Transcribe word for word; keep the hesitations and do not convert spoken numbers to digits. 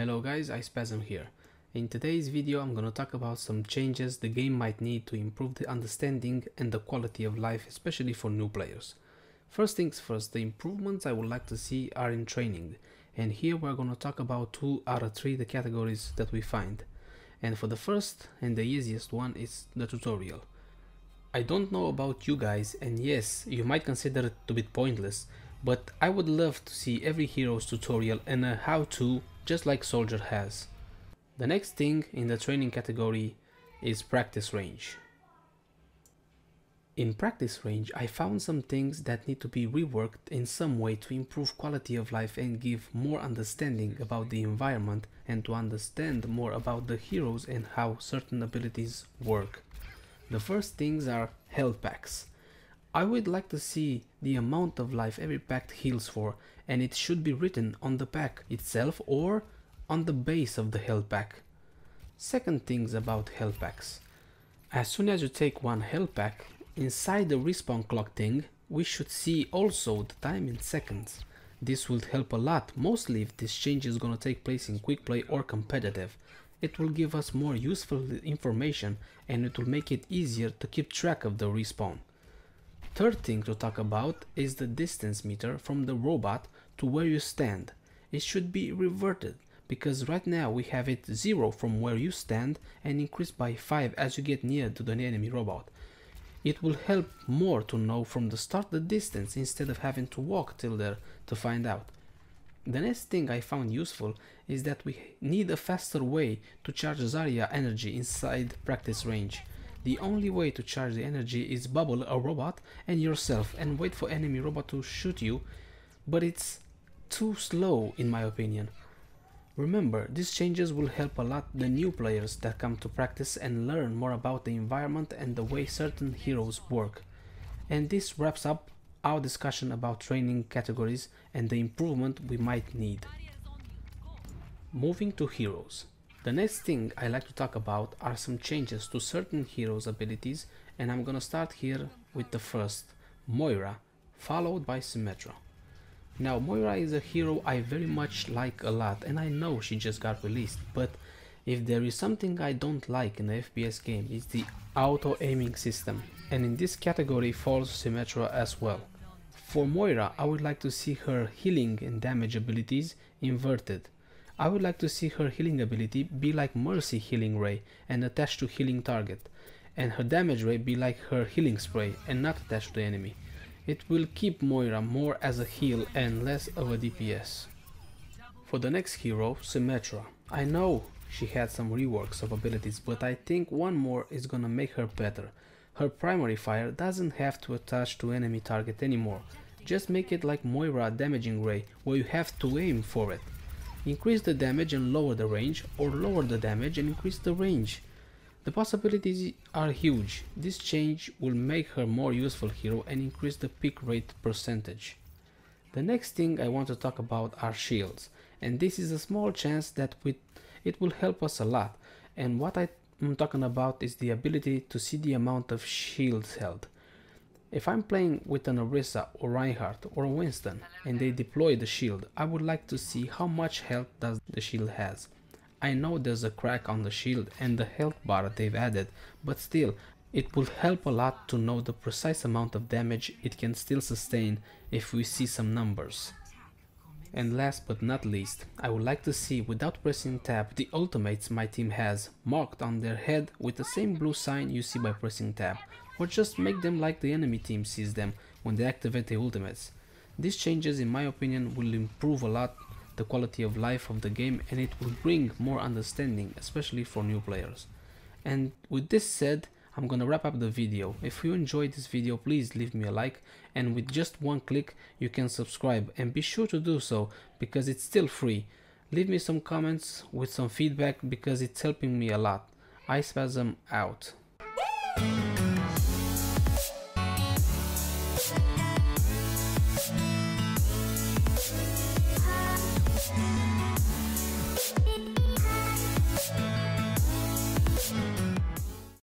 Hello guys, iSpasm here. In today's video I'm gonna talk about some changes the game might need to improve the understanding and the quality of life, especially for new players. First things first, the improvements I would like to see are in training, and here we're gonna talk about two out of three the categories that we find. And for the first and the easiest one is the tutorial. I don't know about you guys, and yes, you might consider it to be pointless, but I would love to see every hero's tutorial and a how-to just like Soldier has. The next thing in the training category is practice range. In practice range, I found some things that need to be reworked in some way to improve quality of life and give more understanding about the environment and to understand more about the heroes and how certain abilities work. The first things are health packs. I would like to see the amount of life every pack heals for, and it should be written on the pack itself or on the base of the health pack. Second things about health packs. As soon as you take one health pack, inside the respawn clock thing, we should see also the time in seconds. This will help a lot, mostly if this change is gonna take place in quick play or competitive. It will give us more useful information and it will make it easier to keep track of the respawn. Third thing to talk about is the distance meter from the robot to where you stand. It should be reverted, because right now we have it zero from where you stand and increased by five as you get near to the enemy robot. It will help more to know from the start the distance instead of having to walk till there to find out. The next thing I found useful is that we need a faster way to charge Zarya energy inside practice range. The only way to charge the energy is bubble a robot and yourself and wait for enemy robot to shoot you, but it's too slow in my opinion. Remember, these changes will help a lot the new players that come to practice and learn more about the environment and the way certain heroes work. And this wraps up our discussion about training categories and the improvement we might need. Moving to heroes. The next thing I like to talk about are some changes to certain heroes' abilities, and I'm gonna start here with the first, Moira, followed by Symmetra. Now Moira is a hero I very much like a lot, and I know she just got released, but if there is something I don't like in the F P S game, it's the auto-aiming system, and in this category falls Symmetra as well. For Moira, I would like to see her healing and damage abilities inverted. I would like to see her healing ability be like Mercy healing ray and attached to healing target, and her damage ray be like her healing spray and not attached to the enemy. It will keep Moira more as a heal and less of a D P S. For the next hero, Symmetra. I know she had some reworks of abilities, but I think one more is gonna make her better. Her primary fire doesn't have to attach to enemy target anymore. Just make it like Moira damaging ray, where you have to aim for it. Increase the damage and lower the range, or lower the damage and increase the range. The possibilities are huge. This change will make her more useful hero and increase the pick rate percentage. The next thing I want to talk about are shields, and this is a small chance that with it will help us a lot, and what I'm talking about is the ability to see the amount of shields held. If I'm playing with an Orisa or Reinhardt or a Winston and they deploy the shield, I would like to see how much health does the shield has. I know there's a crack on the shield and the health bar they've added, but still, it will help a lot to know the precise amount of damage it can still sustain if we see some numbers. And last but not least, I would like to see, without pressing tab, the ultimates my team has marked on their head with the same blue sign you see by pressing tab, or just make them like the enemy team sees them when they activate the ultimates. These changes, in my opinion, will improve a lot the quality of life of the game, and it will bring more understanding, especially for new players. And with this said, I'm gonna wrap up the video. If you enjoyed this video, please leave me a like, and with just one click you can subscribe, and be sure to do so because it's still free. Leave me some comments with some feedback because it's helping me a lot. iSpasm out.